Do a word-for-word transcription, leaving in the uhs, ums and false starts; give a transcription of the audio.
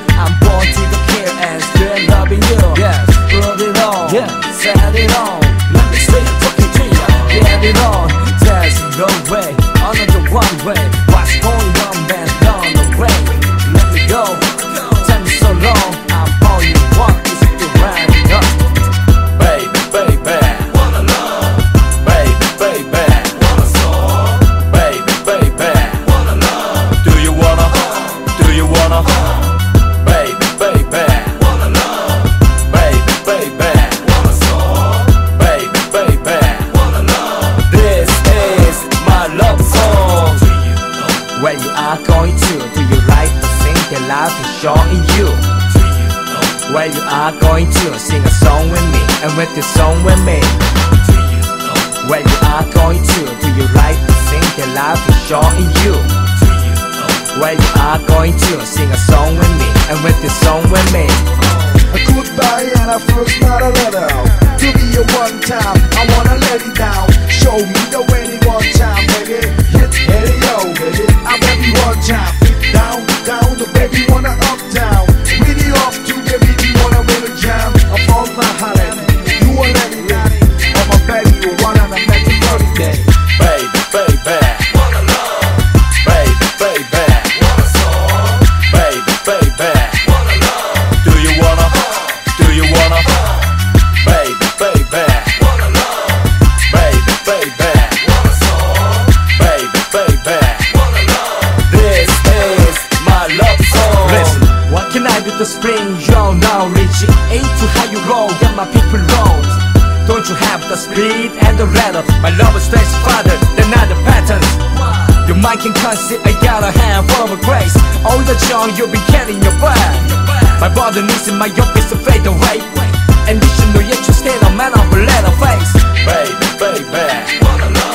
I'm born to the kill and still loving you. Yes, put it on, yeah, set it on. Let me say it talking to you. Get it on, there's no way, another one way. What's going on, man, down the way. Let me go, tell me so long. I'm all you want, is to run it up. Baby, baby, wanna love. Baby, baby, wanna song. Baby, baby, wanna love. Do you wanna, do you wanna, baby, baby, wanna love. Baby, baby, wanna song. Baby, baby, wanna love. This is my love song. Do you know Where you are going to? Do you like to sing the life is showing you? Do you know Where you are going to? Sing a song with me and with the song with me. Do you know Where you are going to? Do you like to sing the life is showing you? Do you know Where you are going to? Sing a song with me and with the song with me. A goodbye and a first not a letter. To be a one time, I wanna let it down. Show me the way one time, baby. Hit, hit it, yo, baby. I'm baby one time. Down, down, the baby wanna up, down. Really off to baby, you wanna really jam. I'm on my holiday, you wanna let it down. I'm a baby, you wanna make it dirty day. Baby, baby, wanna love. Baby, baby, wanna song. Baby, baby, wanna love. Do you wanna, do you wanna, baby, baby, wanna love. Baby, baby, wanna song. Baby, baby, wanna love. This is my love song. Listen, what can I do to spring you now? Reaching eight to how you roll, get my people roll. Don't you have the speed and the letter? My love is straight farther than other patterns. Your mind can conceive, I got a hand full of grace. All the junk you'll be carrying your bag. My brother needs in my office to fade away. And you should know yet you stay no man of a letter face. Baby, baby, wanna love.